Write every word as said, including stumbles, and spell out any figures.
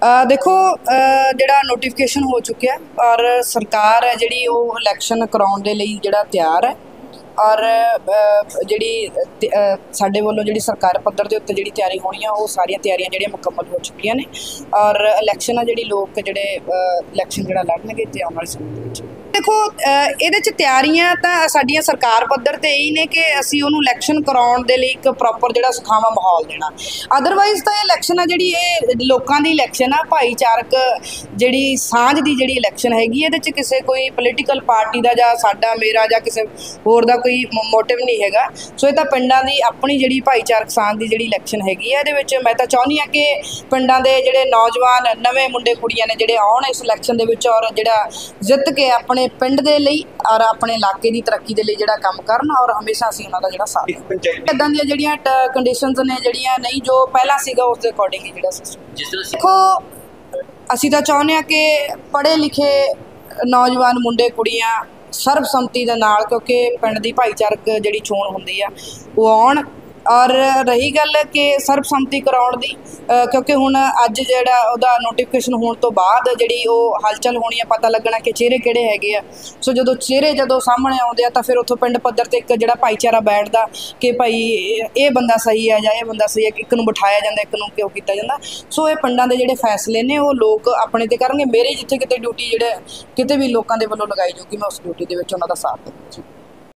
ਅ ਦੇਖੋ ਜਿਹੜਾ ਨੋਟੀਫਿकेशन हो चुकिया और सरकार है जी इलैक्शन कराने के लिए जोड़ा तैयार है और जी साढ़े वालों जी सरकार पद्धर के उत्ते जी तैयारी होनी है वो सारिया तैयारियां जी मुकम्मल हो चुकी ने और इलैक्शन है जी लोग जोड़े इलैक्शन जो लड़नगे तो आने वाले समय देखो ये तैयारियां तो साडियां सरकार पद्धर ते यही ने कि असी उन्होंने इलैक्शन कराने के लिए एक प्रॉपर जो सुखावा माहौल देना। अदरवाइज तो इलैक्शन है जी लोगों की इलैक्शन है भाईचारक जी सांझ की जी इलैक्शन हैगी ये किसी कोई पोलीटिकल पार्टी का जां साडा मेरा जां किसी होर दा कोई मोटिव नहीं हैगा। सो ये तो पिंडां दी अपनी जी भाईचारक सांझ की जी इलैक्शन हैगी है। ये मैं तो चाहुंदी हाँ कि पिंडां दे जिहड़े नौजवान नवे मुंडे कुड़ियां ने जिहड़े आउण इस इलैक्शन दे विच और जिहड़ा जित के अपने पिंड दे लई और अपने इलाके की तरक्की के लिए जिहड़ा काम करन और हमेशा असीं उन्हां दा जिहड़ा साथ इदां दीयां जिहड़ियां कंडीशनस ने जिहड़ियां नहीं जो पहला सीगा उस दे अकॉर्डिंग जिहड़ा सिस्टम देखो असीं तां चाहुंदे हां कि पढ़े लिखे नौजवान मुंडे कुड़ियां सर्बसम्मति दे नाल क्योंकि पिंड दी भाईचारक जिहड़ी चोण हुंदी आ वो आउण और रही गल कि सर्बसम्मति कराउण दी क्योंकि हुण अज जिहड़ा उहदा नोटिफिकेशन होने तो बाद जिहड़ी वो हलचल होनी है पता लगना कि चेहरे किहड़े हैगे आ। सो जदों चेहरे जदों सामने आउंदे आ तां फिर उत्थों पिंड पद्धर ते एक जिहड़ा भाईचारा बैठदा कि भाई ये बंदा सही है जां ये बंदा सही है, एक नूं बिठाया जांदा एक नूं क्यों कीता जांदा। सो ये पिंडां दे जिहड़े फैसले ने वो लोग अपने ते करनगे। मेरी जिथे किते ड्यूटी जिहड़े किते भी लोकां दे वल्लों लगाई जाऊगी मैं उस ड्यूटी दे विच उन्हां दा साथ दूंगी।